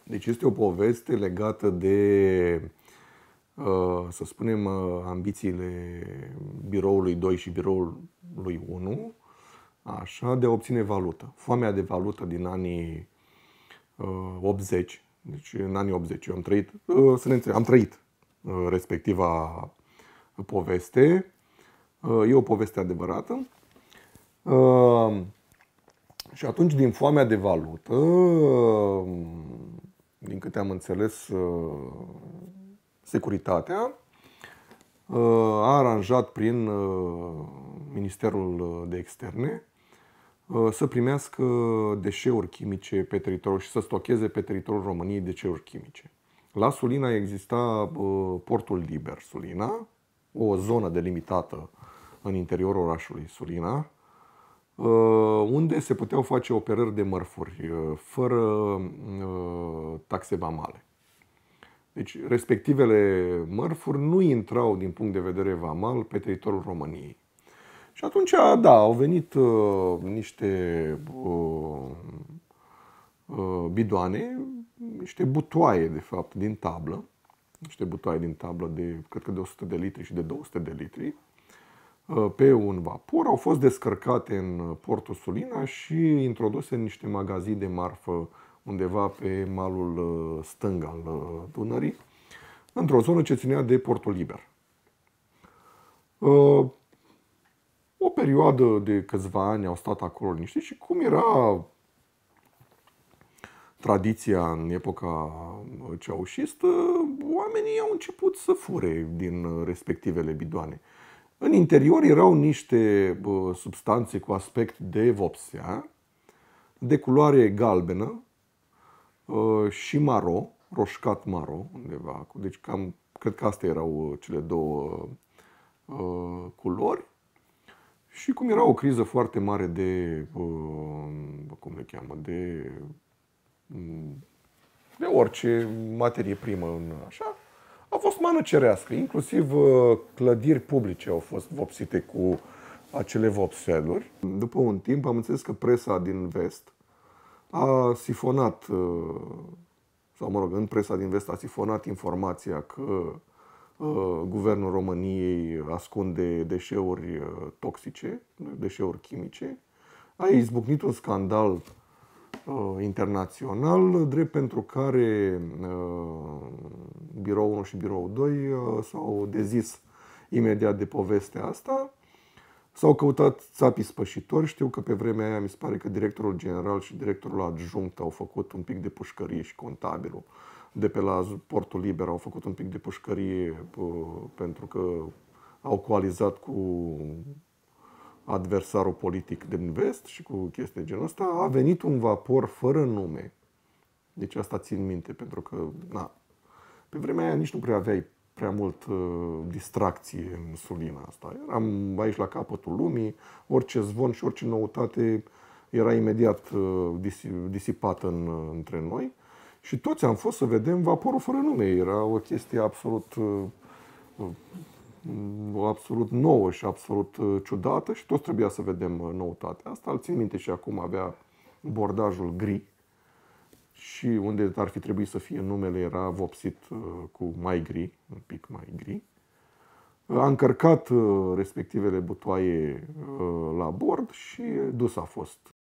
Deci este o poveste legată de, să spunem, ambițiile biroului 2 și biroului 1, așa, de a obține valută. Foamea de valută din anii 80, deci în anii 80 eu am trăit, să ne înțelegem, am trăit respectiva poveste. E o poveste adevărată. Și atunci, din foamea de valută, din câte am înțeles, securitatea a aranjat prin Ministerul de Externe să primească deșeuri chimice pe teritoriul și să stocheze pe teritoriul României deșeuri chimice. La Sulina exista portul liber Sulina, o zonă delimitată în interiorul orașului Sulina, unde se puteau face operări de mărfuri fără taxe vamale. Deci, respectivele mărfuri nu intrau din punct de vedere vamal pe teritoriul României. Și atunci, da, au venit niște bidoane, niște butoaie, de fapt, din tablă, niște butoaie din tablă de, cred că de 100 de litri și de 200 de litri, pe un vapor, au fost descărcate în portul Sulina și introduse în niște magazii de marfă undeva pe malul stâng al Dunării, într-o zonă ce ținea de portul liber. O perioadă de câțiva ani au stat acolo liniștit și cum era tradiția în epoca ceaușistă, oamenii au început să fure din respectivele bidoane. În interior erau niște substanțe cu aspect de vopsea, de culoare galbenă și maro, roșcat maro undeva. Deci cam, cred că astea erau cele două culori. Și cum era o criză foarte mare de, cum le cheamă, de orice materie primă, așa, a fost mană cerească. Inclusiv clădiri publice au fost vopsite cu acele vopseluri. După un timp am înțeles că presa din vest a sifonat, sau mă rog, în presa din vest a sifonat informația că Guvernul României ascunde deșeuri toxice, deșeuri chimice. A izbucnit un scandal internațional, drept pentru care Biroul 1 și Biroul 2 s-au dezis imediat de povestea asta. S-au căutat țapii spășitori. Știu că pe vremea aia mi se pare că directorul general și directorul adjunct au făcut un pic de pușcărie și contabilul de pe la portul liber au făcut un pic de pușcărie pentru că au coalizat cu adversarul politic din vest și cu chestii de genul ăsta. A venit un vapor fără nume. Deci asta țin minte, pentru că na, pe vremea aia nici nu prea aveai prea mult distracție în Sulina asta. Eram aici la capătul lumii, orice zvon și orice noutate era imediat disipată între noi. Și toți am fost să vedem vaporul fără nume. Era o chestie absolut nouă și absolut ciudată și toți trebuia să vedem noutatea asta. Îl țin minte și acum avea bordajul gri și unde ar fi trebuit să fie numele era vopsit cu mai gri, un pic mai gri. A încărcat respectivele butoaie la bord și dus a fost